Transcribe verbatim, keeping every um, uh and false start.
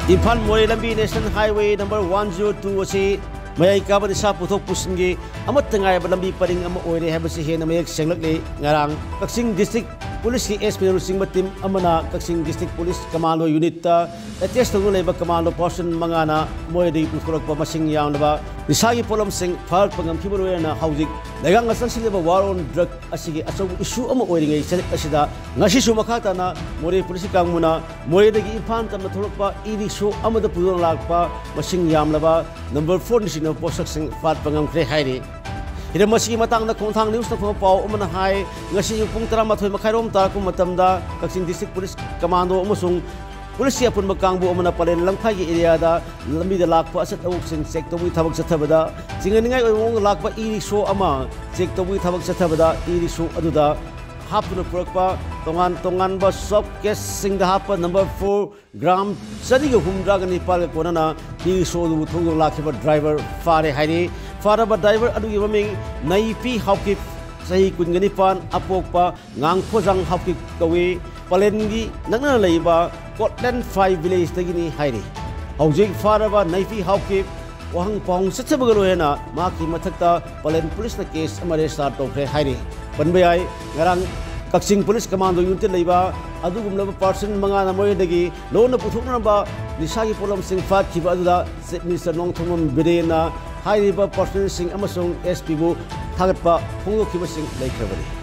Imphal Moy Lambi National Highway number one zero two asi mayai kaban isa puthok pusingi amat tangai lambi paring ama oire habasi hena mayek senglakle ngarang Kaksing District Police ki S P Rusingba team amana Kaksing District Police Commando Unit ta attest tawnu leba commando person mangana moy dei puthok pa masing yawnaba nisagi polam sing phal pangam khiborena haujik legang asal sileba war on drug asigi aso issue ama oiringai select asida ngasi su makhata na more police kangmuna moy degi Imphal tamna tholokpa iri show amada pudon lakpa masing yamlaba number four nisino posak sing phal pangam kre hairi ida masigi matang na khongthang news na khong pau amana hai ngasi yung pung taramathoi makhairom ta kum matamda Kaksing District Police Commando amasung Police apun makangbu amana palen langphai gi area da lambi da lakpa asat awuk sing check tawui thabak sathabada jinganingai oimong lakpa iri show ama check tawui thabak sathabada iri show aduda hapuna purakpa tongan tongan ba sub case sing da hapa number four gram sadi ga humdra ga nipal ga konana iri show du thong lakhiba driver fare hairi faraba driver adu gi maming naipi hawki sahi kungani pan apokpa ngangkhojang hawki kawi palengi nangna leiba Scotland five village tagini hairi haujik faraba naifi hawki wahang pong satsabaga rohena maki mathakta palen police na case amare start tokre hairi panbayai ngarang Kaksing Police Commando Unit leiba adugumlaba person manga na moy dagi lona puthokna ba nisagi polam sing fat khiba aduda Minister Nongthomam Birena hairiba person sing amasung S P bu thagatpa phonglo khiba sing leikrabani